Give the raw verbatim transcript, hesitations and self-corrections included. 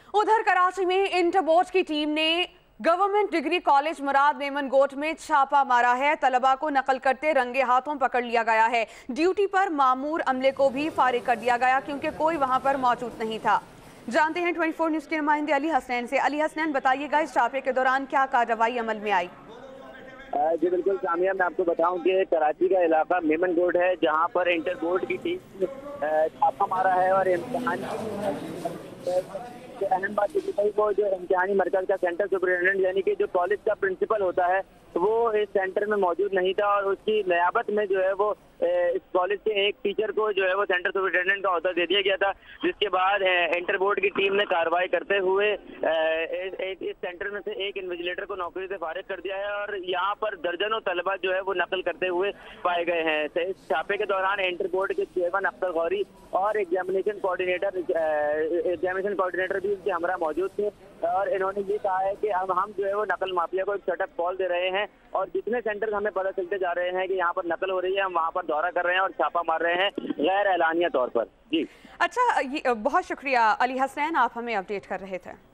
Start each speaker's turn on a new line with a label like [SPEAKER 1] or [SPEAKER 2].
[SPEAKER 1] उधर कराची में inter board की टीम ने government degree college Murad Memon Goth में छापा मारा है। तलबा को नकल करते रंगे हाथों पकड़ लिया गया है। ड्यूटी पर मामूर अमले को भी फारिग कर दिया गया क्योंकि कोई वहां पर मौजूद नहीं था। जानते हैं चौबीस न्यूज के नुमाइंदे अली हसनैन से। अली हसनैन, बताइएगा इस छापे के दौरान क्या कार्रवाई अमल में आई?
[SPEAKER 2] जी बिल्कुल सामिया, मैं आपको बताऊं कि कराची का इलाका मेमन गोट है, जहां पर इंटर बोर्ड की टीम छापा मारा है और इम्तिहान अहम बात ये को जो इम्तिहानी मरकज का सेंटर सुपरिटेंडेंट यानी कि जो कॉलेज का प्रिंसिपल होता है वो इस सेंटर में मौजूद नहीं था और उसकी नियाबत में जो है वो इस कॉलेज के एक टीचर को जो है वो सेंटर सुपरिटेंडेंट का ओहदा दे दिया गया था, जिसके बाद इंटर बोर्ड की टीम ने कार्रवाई करते हुए इस सेंटर में से एक इन्विजिलेटर को नौकरी से फारिग कर दिया है और यहाँ पर दर्जनों तलबा जो है वो नकल करते हुए पाए गए हैं। तो इस छापे के दौरान इंटर बोर्ड के चेयरमैन अख्तर गौरी और एग्जामिनेशन कोऑर्डिनेटर एग्जामिनेशन कोऑर्डिनेटर भी इनके हमरा मौजूद थे और इन्होंने ये कहा है कि अब हम जो है वो नकल माफिया को एक शटअप कॉल दे रहे हैं और जितने सेंटर हमें पता चलते जा रहे हैं कि यहाँ पर नकल हो रही है, हम वहाँ पर दौरा कर रहे हैं और छापा मार रहे हैं गैर एलानिया तौर पर। जी
[SPEAKER 1] अच्छा, बहुत शुक्रिया अली हसनैन, आप हमें अपडेट कर रहे थे।